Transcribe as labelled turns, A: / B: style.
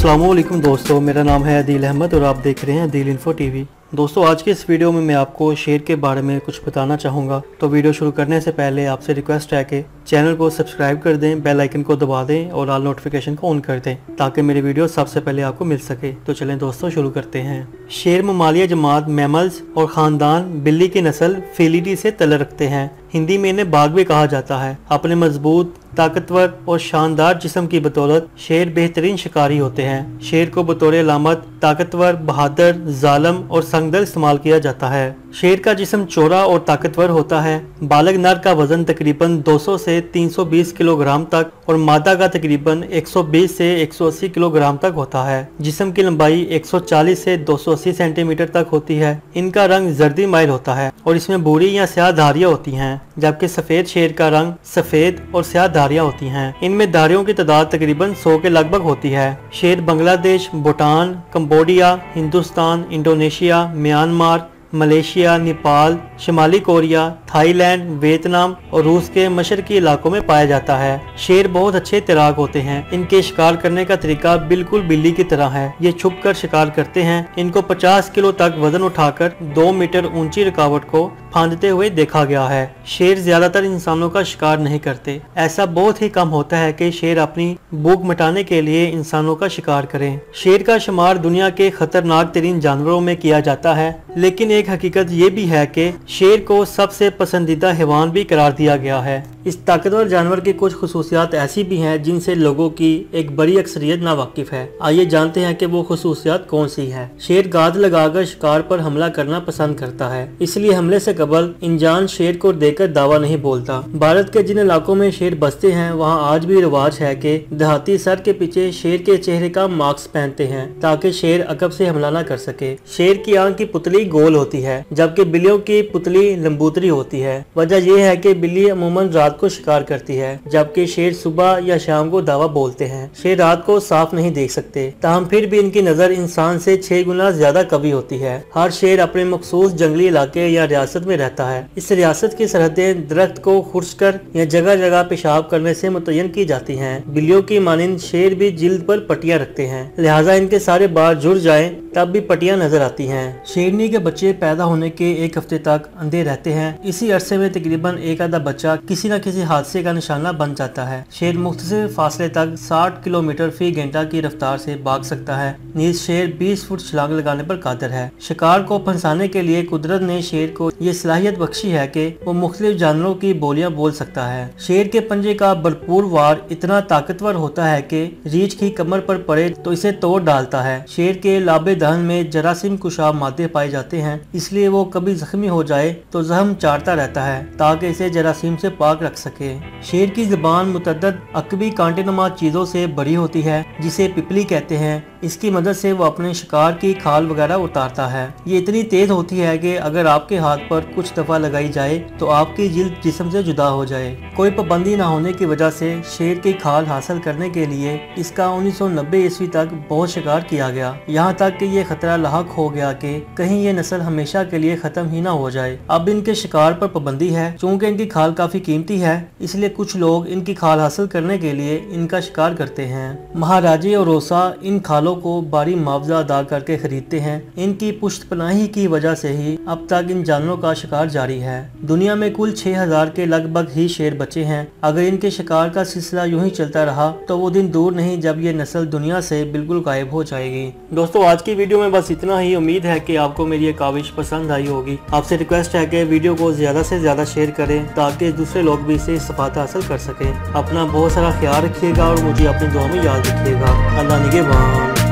A: अस्सलामुअलैकुम दोस्तों, मेरा नाम है अदील अहमद और आप देख रहे हैं अदील इन्फो टीवी। दोस्तों, आज के इस वीडियो में मैं आपको शेर के बारे में कुछ बताना चाहूँगा। तो वीडियो शुरू करने से पहले आपसे रिक्वेस्ट है कि चैनल को सब्सक्राइब कर दें, बेल आइकन को दबा दें और ऑल नोटिफिकेशन को ऑन कर दें ताकि मेरे वीडियो सबसे पहले आपको मिल सके। तो चलें दोस्तों, शुरू करते हैं। शेर ममालिया जमात मैमल्स और ख़ानदान बिल्ली की नस्ल फेलिडी से तल्लुक़ रखते हैं। हिंदी में इन्हें बाघ भी कहा जाता है। अपने मजबूत, ताकतवर और शानदार जिस्म की बदौलत शेर बेहतरीन शिकारी होते हैं। शेर को बतौर अलामत ताकतवर, बहादुर, जालिम और संगदल इस्तेमाल किया जाता है। शेर का जिस्म चौड़ा और ताकतवर होता है। बालग नर का वजन तकरीबन 200 से 320 किलोग्राम तक और मादा का तकरीबन 120 से 180 किलोग्राम तक होता है। जिस्म की लंबाई 140 से 280 सेंटीमीटर तक होती है। इनका रंग जर्दी माइल होता है और इसमें भूरी या स्याह धारियां होती हैं, जबकि सफेद शेर का रंग सफेद और स्याह धारियां होती हैं। इनमें धारियों की तादाद तकरीबन 100 के लगभग होती है। शेर Bangladesh, Bhutan, Cambodia, Hindustan, Indonesia, Myanmar, Malaysia, Nepal, शिमाली कोरिया, थाईलैंड, वियतनाम और रूस के मशरकी इलाकों में पाया जाता है। शेर बहुत अच्छे तैराक होते हैं। इनके शिकार करने का तरीका बिल्कुल बिल्ली की तरह है। ये छुप कर शिकार करते हैं। इनको 50 किलो तक वजन उठाकर 2 मीटर ऊंची रुकावट को फांदते हुए देखा गया है। शेर ज्यादातर इंसानों का शिकार नहीं करते। ऐसा बहुत ही कम होता है कि शेर अपनी भूख मिटाने के लिए इंसानों का शिकार करें। शेर का शुमार दुनिया के खतरनाक तरीन जानवरों में किया जाता है, लेकिन एक हकीकत ये भी है कि शेर को सबसे पसंदीदा हैवान भी करार दिया गया है। इस ताकतवर जानवर की कुछ खुसूसियात ऐसी भी हैं जिनसे लोगों की एक बड़ी अक्सरियत नावाकिफ है। आइए जानते हैं कि वो खुसूसियात कौन सी है। शेर गाद लगाकर शिकार पर हमला करना पसंद करता है, इसलिए हमले से कबल इंसान शेर को देखकर दावा नहीं बोलता। भारत के जिन इलाकों में शेर बसते हैं वहाँ आज भी रिवाज है कि देहाती सर के पीछे शेर के चेहरे का मास्क पहनते हैं ताकि शेर अकब से हमला न कर सके। शेर की आंख की पुतली गोल होती है, जबकि बिल्लियों की पुतली लंबूतरी होती है। वजह यह है कि बिल्ली अमूमन रात को शिकार करती है, जबकि शेर सुबह या शाम को दावा बोलते हैं। शेर रात को साफ नहीं देख सकते, ताहम फिर भी इनकी नजर इंसान से 6 गुना ज्यादा कवी होती है। हर शेर अपने मखसूस जंगली इलाके या रियासत में रहता है। इस रियासत की सरहदें दरख्त को खुर्श कर या जगह जगह पेशाब करने से मुतय्यन की जाती हैं। बिल्लियों की मानिंद शेर भी जिल्द पर पट्टियां रखते हैं, लिहाजा इनके सारे बाल जुड़ जाएं तब भी पट्टियां नजर आती हैं। शेरनी के बच्चे पैदा होने के 1 हफ्ते तक अंधे रहते हैं। इसी अरसे में तकरीबन एक आधा बच्चा किसी न किसी हादसे का निशाना बन जाता है। शेर मुख्तलिफ फासले तक 60 किलोमीटर फी घंटा की रफ्तार से भाग सकता है। नीज शेर 20 फुट छलांग लगाने पर कादिर है। शिकार को फंसाने के लिए कुदरत ने शेर को ये सलाहियत बख्शी है कि वो मुख्तलिफ जानवरों की बोलियां बोल सकता है। शेर के पंजे का भरपूर वार इतना ताकतवर होता है कि रीछ की कमर पर पड़े तो इसे तोड़ डालता है। शेर के लाबे दहन में जरासीम कुशाब मादे पाए जाते हैं, इसलिए वो कभी जख्मी हो जाए तो जख्म चाटता रहता है ताकि इसे जरासीम से पाक रख सके। शेर की जुबान मुतअद्दिद अकबी कांटेनुमा चीजों से भरी होती है, जिसे पिपली कहते हैं। इसकी मदद से वो अपने शिकार की खाल वगैरह उतारता है। ये इतनी तेज होती है कि अगर आपके हाथ पर कुछ दफा लगाई जाए तो आपकी जिल्द जिस्म से जुदा हो जाए। कोई पाबंदी न होने की वजह से शेर की खाल हासिल करने के लिए इसका 1990 ईस्वी तक बहुत शिकार किया गया। यहाँ तक कि ये खतरा लाहक हो गया कि कहीं ये नस्ल हमेशा के लिए खत्म ही ना हो जाए। अब इनके शिकार पर पाबंदी है। चूँकि इनकी खाल काफी कीमती है, इसलिए कुछ लोग इनकी खाल हासिल करने के लिए इनका शिकार करते हैं। महाराजे और रोसा इन खालों को भारी मुआवजा अदा करके खरीदते हैं। इनकी पुश्तपनाही की वजह से ही अब तक इन जानवरों का शिकार जारी है। दुनिया में कुल 6000 के लगभग ही शेर बचे हैं। अगर इनके शिकार का सिलसिला यूं ही चलता रहा तो वो दिन दूर नहीं जब ये नस्ल दुनिया से बिल्कुल गायब हो जाएगी। दोस्तों, आज की वीडियो में बस इतना ही। उम्मीद है कि आपको मेरी ये काविश पसंद आई होगी। आपसे रिक्वेस्ट है कि वीडियो को ज्यादा से ज्यादा शेयर करें ताकि दूसरे लोग भी इसे इस्तेफादा हासिल कर सकें। अपना बहुत सारा ख्याल रखिएगा और मुझे अपनी दुआ में याद रखिएगा। अल्लाह निगहबान।